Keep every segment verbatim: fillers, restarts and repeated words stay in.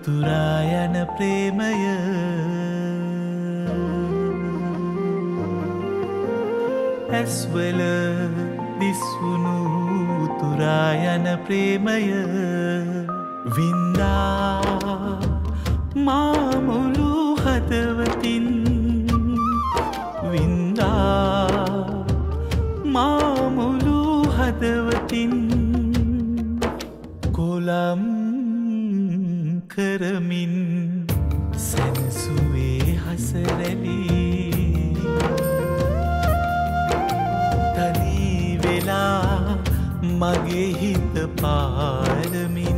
උතුරා යන ප්‍රේමය ඇස්වල දිස්වුණු උතුරා යන ප්‍රේමය වින්දා මා මුළු හදවතින් වින්දා මා මුළු හදවතින් කොලම් කරමින් සැනසුවේ හසරැලි තනී වෙලා මගේ හිත පාරමින්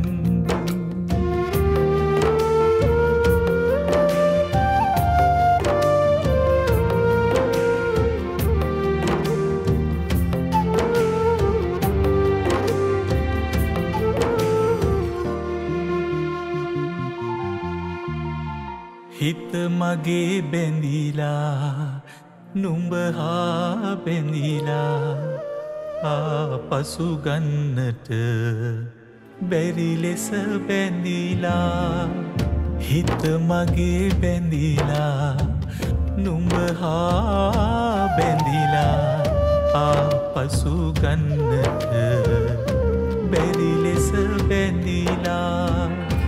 හිත මගේ බැඳිලා නුඹ හා බැඳිලා ආපසු ගන්නට බැරි ලෙස බැඳිලා හිත මගේ බැඳිලා නුඹ හා බැඳිලා ආපසු ගන්නට බැරි ලෙස බැඳිලා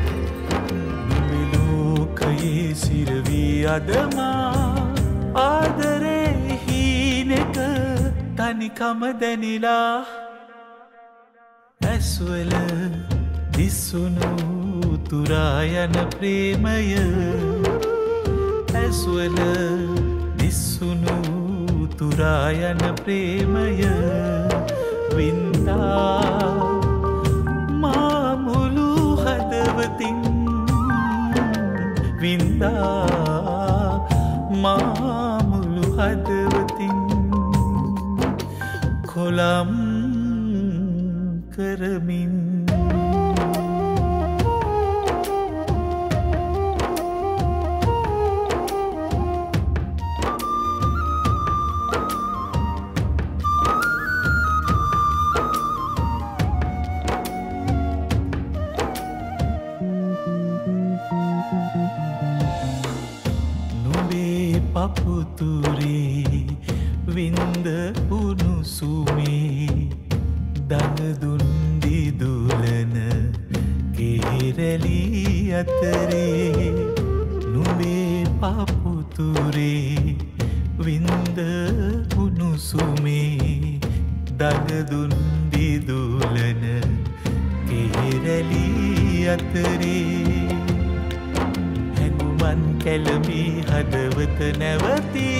සිරවී අදමා ආදරේ හීනෙක තනිකම දැනිලා ඇස්වල දිස්සුණු උතුරා යන ප්‍රේමය ඇස්වල දිස්සුණු උතුරා යන ප්‍රේමය වින්දා මා මුළු හදවතින් වින්දා මා මුළු හදවතින් කොලම් කරමින් පපුතුරේ වින්ද උණුසුමේ දඟදුන් දිදුලන කෙරෙලි අතරේ නුඹේ පපුතුරේ වින්ද උණුසුමේ දඟදුන් දිදුලන කෙරෙලි අතරේ මන් කැලමි හදවත නැවති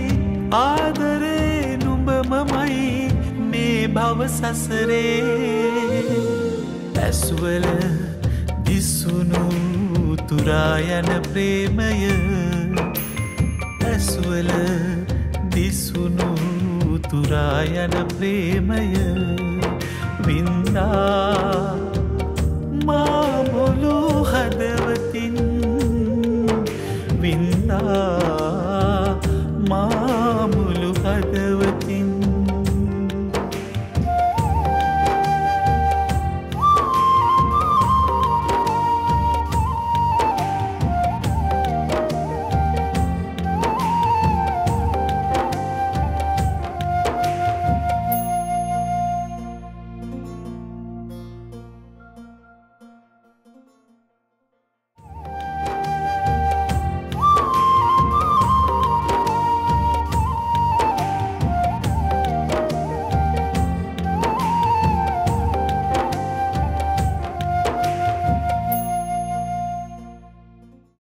ආදරේ නුඹමමයි මේ භව සසරේ ඇස්වල දිස්සුණු උතුරා යන ප්‍රේමය ඇස්වල දිස්සුණු උතුරා යන ප්‍රේමය වින්දා මා මුළු හදවතින් වින්දා